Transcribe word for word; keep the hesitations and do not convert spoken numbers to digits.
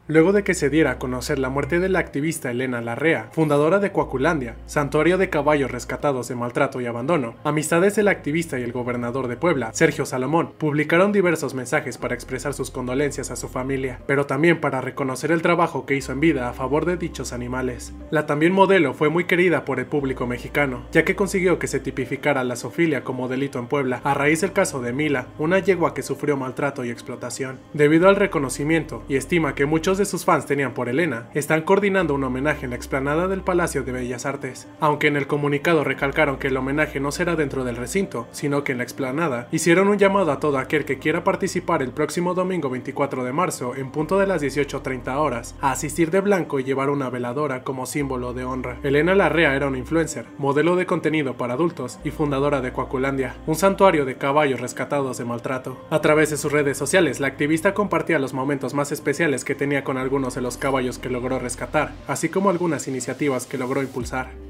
Luego de que se diera a conocer la muerte de la activista Elena Larrea, fundadora de Coaculandia, santuario de caballos rescatados de maltrato y abandono, amistades del activista y el gobernador de Puebla, Sergio Salomón, publicaron diversos mensajes para expresar sus condolencias a su familia, pero también para reconocer el trabajo que hizo en vida a favor de dichos animales. La también modelo fue muy querida por el público mexicano, ya que consiguió que se tipificara la zoofilia como delito en Puebla, a raíz del caso de Mila, una yegua que sufrió maltrato y explotación. Debido al reconocimiento y estima que muchos de sus fans tenían por Elena, están coordinando un homenaje en la explanada del Palacio de Bellas Artes, aunque en el comunicado recalcaron que el homenaje no será dentro del recinto, sino que en la explanada hicieron un llamado a todo aquel que quiera participar el próximo domingo veinticuatro de marzo en punto de las dieciocho treinta horas, a asistir de blanco y llevar una veladora como símbolo de honra. Elena Larrea era una influencer, modelo de contenido para adultos y fundadora de Coaculandia, un santuario de caballos rescatados de maltrato. A través de sus redes sociales, la activista compartía los momentos más especiales que tenía con algunos de los caballos que logró rescatar, así como algunas iniciativas que logró impulsar.